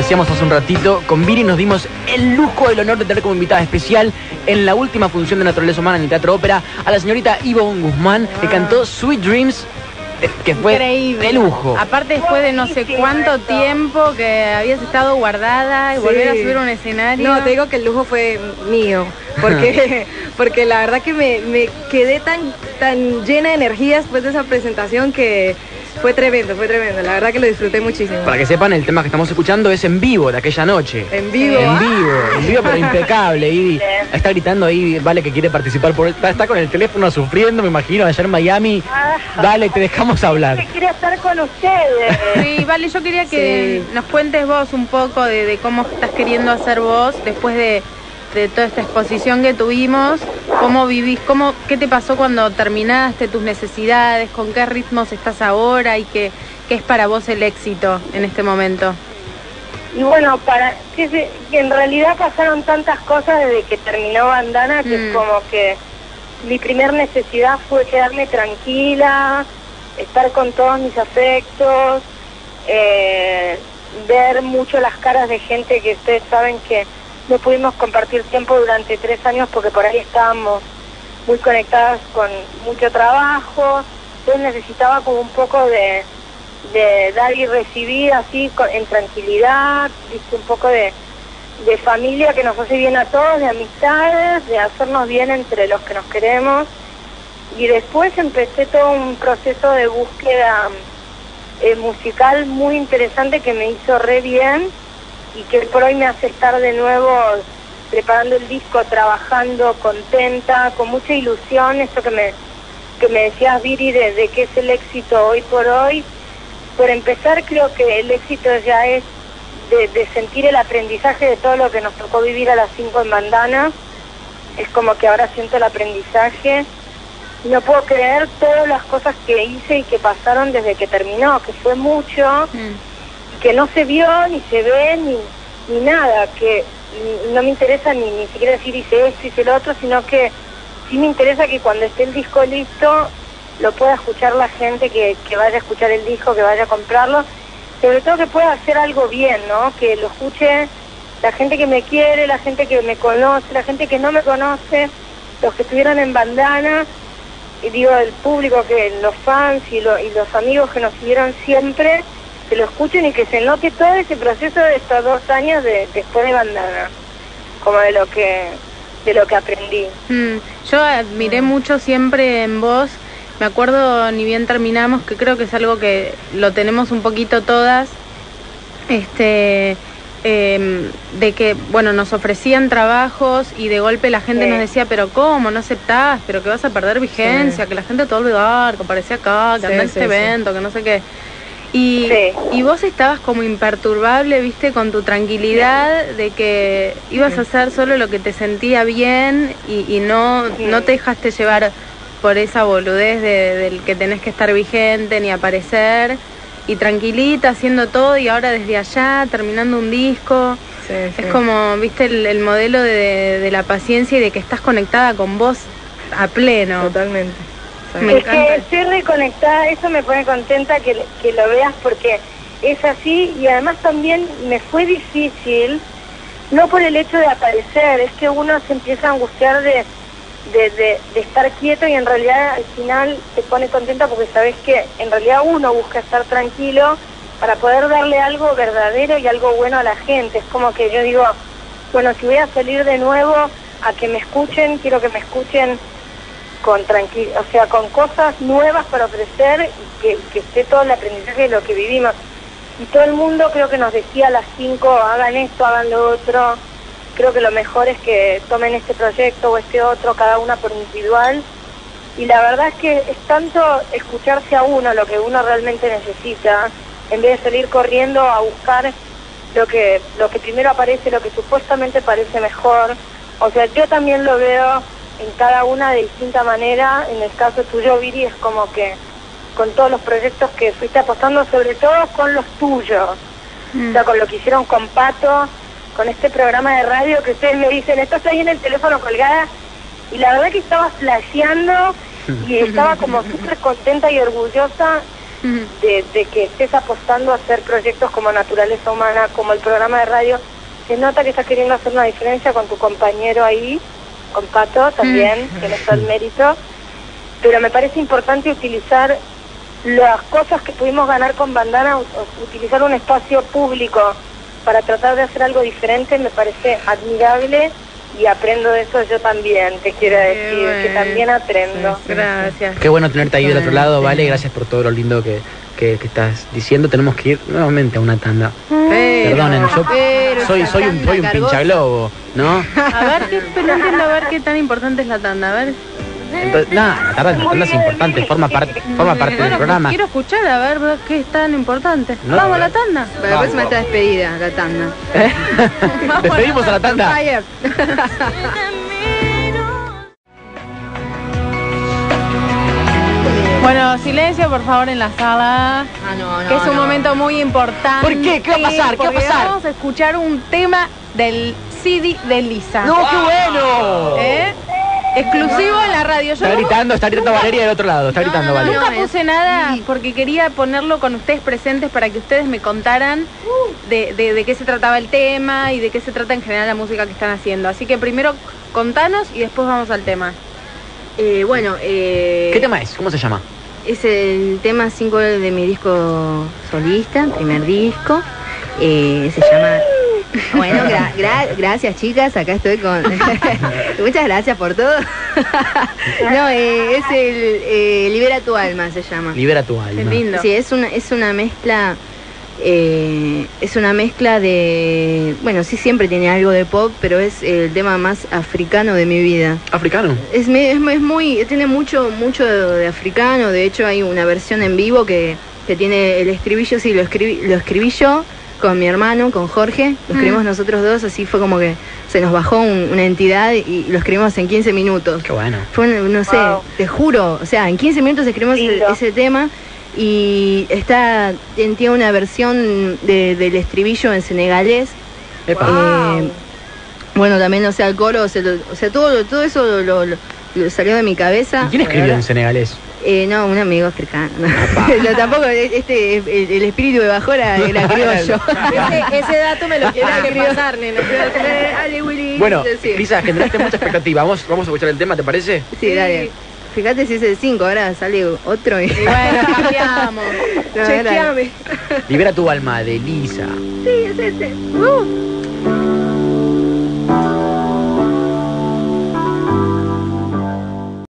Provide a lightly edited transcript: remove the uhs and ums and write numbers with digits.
decíamos hace un ratito, con Viri nos dimos el lujo, el honor de tener como invitada especial en la última función de Naturaleza Humana en el Teatro Ópera a la señorita Ivonne Guzmán, que cantó Sweet Dreams, que fue increíble. De lujo. Aparte, después de no sé cuánto tiempo que habías estado guardada y volver a subir a un escenario. No, te digo que el lujo fue mío, porque la verdad que me quedé tan llena de energía después de esa presentación que fue tremendo, la verdad que lo disfruté muchísimo. Para que sepan, el tema que estamos escuchando es en vivo de aquella noche. En vivo. En vivo, pero impecable. Ivy está gritando ahí, Vale, que quiere participar. Está con el teléfono sufriendo, me imagino, allá en Miami. Dale, te dejamos hablar. Que quiere estar con ustedes. Sí, Vale, yo quería que nos cuentes vos un poco de cómo estás queriendo hacer vos después de toda esta exposición que tuvimos, cómo vivís, qué te pasó cuando terminaste, tus necesidades, con qué ritmos estás ahora y qué es para vos el éxito en este momento. Y bueno, que en realidad pasaron tantas cosas desde que terminó Bandana que es como que mi primer necesidad fue quedarme tranquila, estar con todos mis afectos, ver mucho las caras de gente que ustedes saben que no pudimos compartir tiempo durante 3 años porque por ahí estábamos muy conectadas con mucho trabajo. Entonces necesitaba como un poco de dar y recibir así en tranquilidad, ¿viste? Un poco de familia que nos hace bien a todos, de amistades, de hacernos bien entre los que nos queremos. Y después empecé todo un proceso de búsqueda musical muy interesante que me hizo re bien y que por hoy me hace estar de nuevo preparando el disco, trabajando, contenta, con mucha ilusión. Esto que me decías, Viri, de qué es el éxito hoy por hoy. Por empezar, creo que el éxito ya es de sentir el aprendizaje de todo lo que nos tocó vivir a las 5 en Bandana. Es como que ahora siento el aprendizaje. No puedo creer todas las cosas que hice y que pasaron desde que terminó, que fue mucho. Que no se vio, ni se ve, ni nada, que no me interesa ni siquiera decir hice esto, hice lo otro, sino que sí me interesa que cuando esté el disco listo lo pueda escuchar la gente, que vaya a escuchar el disco, que vaya a comprarlo, sobre todo que pueda hacer algo bien, ¿no? Que lo escuche la gente que me quiere, la gente que me conoce, la gente que no me conoce, los que estuvieron en Bandana, y digo, el público, que los fans y los amigos que nos siguieron siempre, que lo escuchen y que se note todo ese proceso de estos 2 años después de Bandana, como de lo que aprendí. Yo admiré mucho siempre en vos, me acuerdo ni bien terminamos, que creo que es algo que lo tenemos un poquito todas, de que, bueno, nos ofrecían trabajos y de golpe la gente nos decía, pero ¿cómo? ¿No aceptás? ¿Pero que vas a perder vigencia? Que la gente te va a olvidar, que aparecía acá, que anda en este evento, que no sé qué. Y vos estabas como imperturbable, viste, con tu tranquilidad de que ibas a hacer solo lo que te sentía bien y no te dejaste llevar por esa boludez del que tenés que estar vigente ni aparecer, y tranquilita haciendo todo, y ahora desde allá terminando un disco. Es como, viste, el modelo de la paciencia y de que estás conectada con vos a pleno. Totalmente. Me encanta. Que estoy reconectada, eso me pone contenta que lo veas, porque es así. Y además también me fue difícil, no por el hecho de aparecer, es que uno se empieza a angustiar de estar quieto, y en realidad al final te pone contenta porque sabes que en realidad uno busca estar tranquilo para poder darle algo verdadero y algo bueno a la gente. Es como que yo digo, bueno, si voy a salir de nuevo a que me escuchen, quiero que me escuchen con o sea, con cosas nuevas para ofrecer, y que esté todo el aprendizaje de lo que vivimos. Y todo el mundo creo que nos decía a las 5, hagan esto, hagan lo otro. Creo que lo mejor es que tomen este proyecto o este otro, cada una por individual. Y la verdad es que es tanto escucharse a uno, lo que uno realmente necesita, en vez de salir corriendo a buscar lo que primero aparece, lo que supuestamente parece mejor. O sea, yo también lo veo en cada una de distinta manera. En el caso tuyo, Viri, es como que con todos los proyectos que fuiste apostando, sobre todo con los tuyos, o sea, con lo que hicieron con Pato, con este programa de radio que ustedes me dicen, estás ahí en el teléfono colgada, y la verdad que estaba flasheando y estaba como súper contenta y orgullosa de que estés apostando a hacer proyectos como Naturaleza Humana, como el programa de radio. Se nota que estás queriendo hacer una diferencia con tu compañero ahí, con Pato también, que no está el mérito, pero me parece importante utilizar las cosas que pudimos ganar con Bandana, utilizar un espacio público para tratar de hacer algo diferente, me parece admirable y aprendo de eso yo también, te quiero decir, que también aprendo. Gracias. Qué bueno tenerte ahí del otro lado, Vale, gracias por todo lo lindo que estás diciendo. Tenemos que ir nuevamente a una tanda. Perdonen, yo soy un pinchaglobo, ¿no? A ver, no entiendo, a ver qué tan importante es la tanda, a ver. Entonces, la tanda es importante, forma parte del programa. Quiero escuchar, a ver qué es tan importante. No, Vamos a la tanda. Para la próxima está despedida, la tanda. Despedimos a la tanda. Fire. Bueno, silencio por favor en la sala. Que es un momento muy importante. ¿Por qué? ¿Qué va a pasar? ¿Qué va a Porque pasar? vamos a escuchar un tema del CD de Lisa. ¡No, qué bueno! Exclusivo en la radio. Yo Está gritando Valeria del otro lado, está gritando Valeria. nunca puse nada porque quería ponerlo con ustedes presentes para que ustedes me contaran de qué se trataba el tema y de qué se trata en general la música que están haciendo. Así que primero contanos y después vamos al tema. ¿Qué tema es? ¿Cómo se llama? Es el tema 5 de mi disco solista, primer disco. Se llama... Bueno, gracias chicas, acá estoy con... Muchas gracias por todo. No, es el Libera tu alma, se llama. Libera tu alma. Qué lindo. Sí, es una mezcla... es una mezcla de... Bueno, sí, siempre tiene algo de pop, pero es el tema más africano de mi vida. ¿Africano? Es muy... Tiene mucho de africano. De hecho, hay una versión en vivo que tiene el estribillo. Sí, lo escribí yo con mi hermano, con Jorge. Lo escribimos nosotros dos. Así fue como que se nos bajó una entidad y lo escribimos en 15 minutos. Qué bueno. Fue, no sé, te juro. O sea, en 15 minutos escribimos ese tema. Y tiene una versión del estribillo en senegalés. Bueno, también, o sea, el coro, o sea, todo eso lo salió de mi cabeza. ¿Quién escribió en senegalés? No, un amigo africano. No, tampoco, el espíritu de bajó era criollo. Ese dato me lo quiero pasar, nena. Dale, Willy. Bueno, Sí. Lisa, generaste mucha expectativa. Vamos a escuchar el tema, ¿te parece? Sí, dale. Fíjate si es el 5, ahora sale otro. Y bueno, cambiamos. No, Chequeame. Libera tu alma, de Lisa. Sí, es ese.